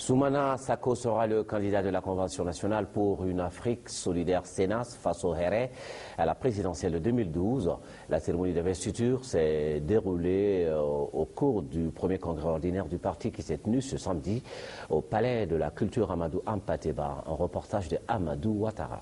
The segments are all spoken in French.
Soumana Sako sera le candidat de la Convention nationale pour une Afrique solidaire CENAS face au RR à la présidentielle de 2012. La cérémonie d'investiture s'est déroulée au cours du premier congrès ordinaire du parti qui s'est tenu ce samedi au Palais de la Culture Amadou Ampateba. Un reportage de Amadou Ouattara.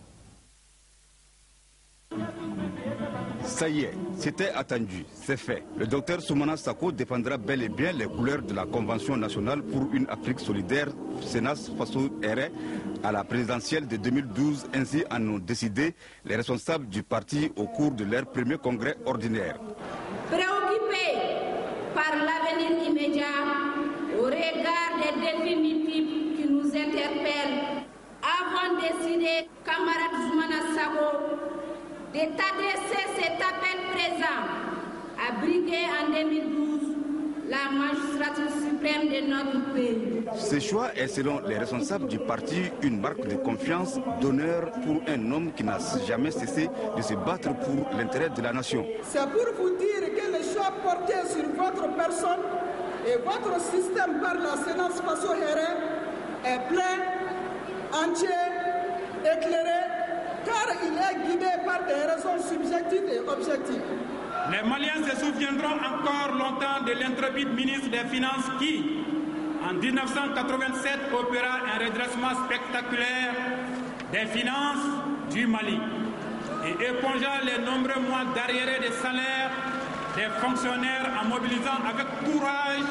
Ça y est, c'était attendu, c'est fait. Le docteur Soumana Sako défendra bel et bien les couleurs de la Convention nationale pour une Afrique solidaire, CENAS face au RR, à la présidentielle de 2012. Ainsi en ont décidé les responsables du parti au cours de leur premier congrès ordinaire. Préoccupés par l'avenir immédiat, au regard des défis multiples qui nous interpellent, avons décidé, camarade Soumana Sako, d'adresser cet appel présent à briguer en 2012 la magistrature suprême de notre pays. Ce choix est selon les responsables du parti une marque de confiance, d'honneur pour un homme qui n'a jamais cessé de se battre pour l'intérêt de la nation. C'est pour vous dire que le choix porté sur votre personne et votre système par la CENAS face au RR est plein, entier, éclairé, car il est guidé par des raisons subjectives et objectives. Les Maliens se souviendront encore longtemps de l'intrépide ministre des Finances qui, en 1987, opéra un redressement spectaculaire des finances du Mali et épongea les nombreux mois d'arriérés des salaires des fonctionnaires en mobilisant avec courage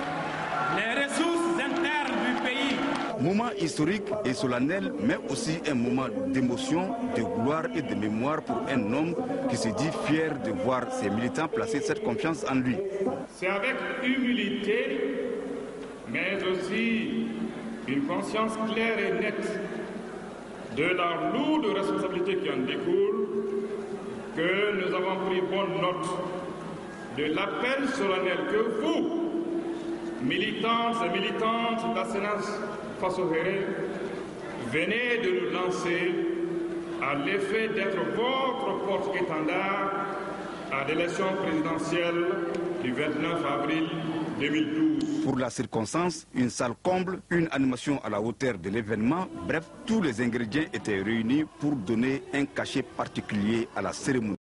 les ressources internes du pays. Moment historique et solennel, mais aussi un moment d'émotion, de gloire et de mémoire pour un homme qui se dit fier de voir ses militants placer cette confiance en lui. C'est avec humilité, mais aussi une conscience claire et nette de la lourde responsabilité qui en découle que nous avons pris bonne note de l'appel solennel que vous, militantes et militantes de la CENAS face au RR, venez de nous lancer à l'effet d'être votre porte-étendard à l'élection présidentielle du 29 avril 2012. Pour la circonstance, une salle comble, une animation à la hauteur de l'événement, bref, tous les ingrédients étaient réunis pour donner un cachet particulier à la cérémonie.